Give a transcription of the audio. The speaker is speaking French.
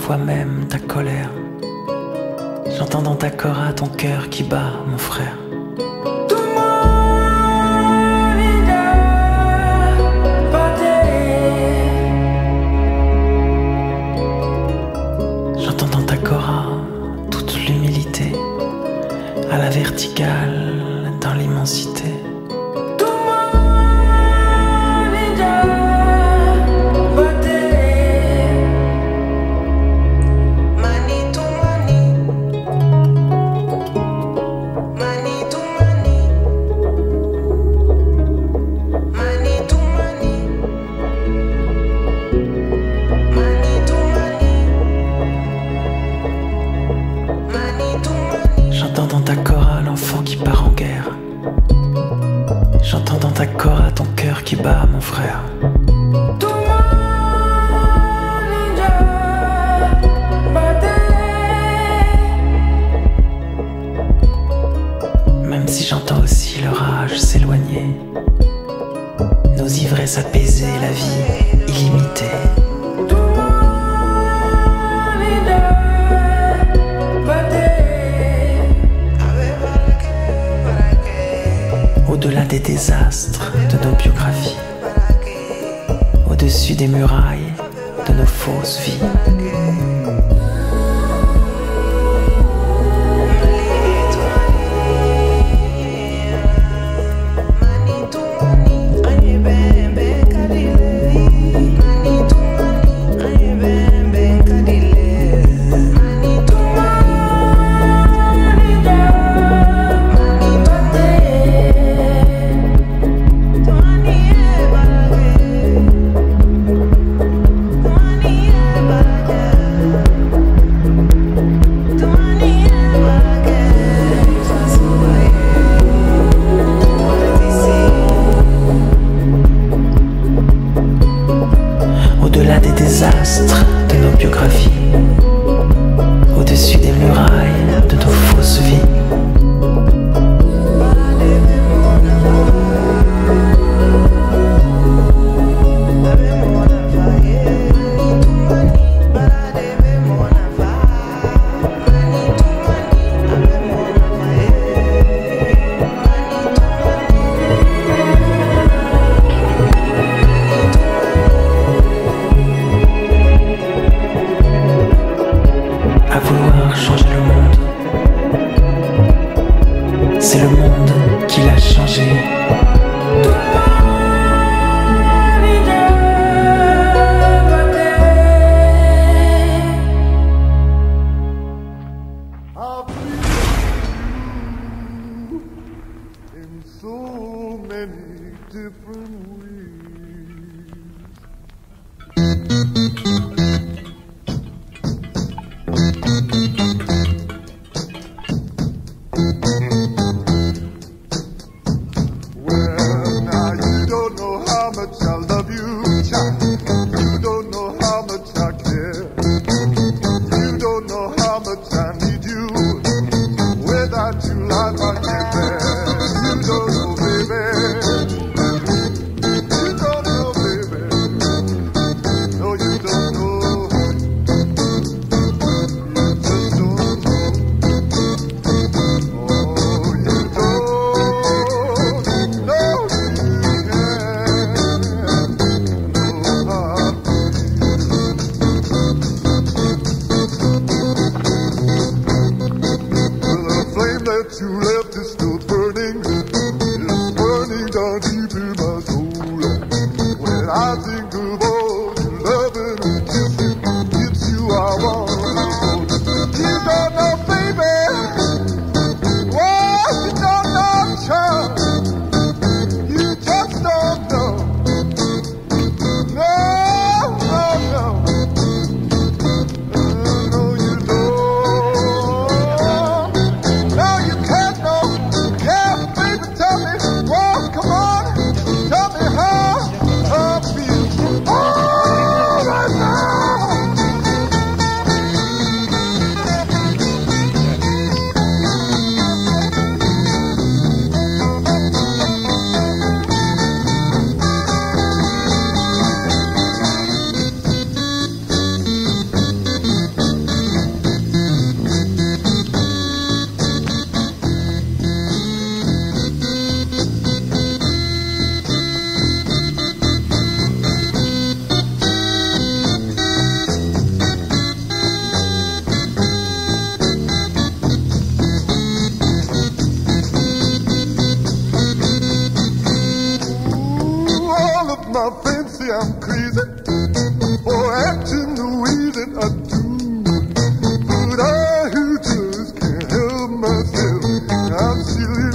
parfois même ta colère. J'entends dans ta cora ton cœur qui bat, mon frère. J'entends dans ta cora toute l'humilité, à la verticale, dans l'immensité. J'entends dans ta cora l'enfant qui part en guerre. J'entends dans ta cora ton cœur qui bat, mon frère. Même si j'entends aussi le rage s'éloigner, nos ivresses apaisées, la vie illimitée. Au-delà des désastres de nos biographies, au-dessus des murailles de nos fausses vies. Au-delà des désastres de nos biographies, au-dessus des murailles de nos fausses vies. À vouloir changer le monde, c'est le monde qui l'a changé. In so many different ways. Well, now you don't know how much I love you, child. You don't know how much I care. You don't know how much I need you. Without you, life I can't bear. You don't know, baby. my friends say I'm crazy for acting the way that I do. But I just can't help myself. I'm silly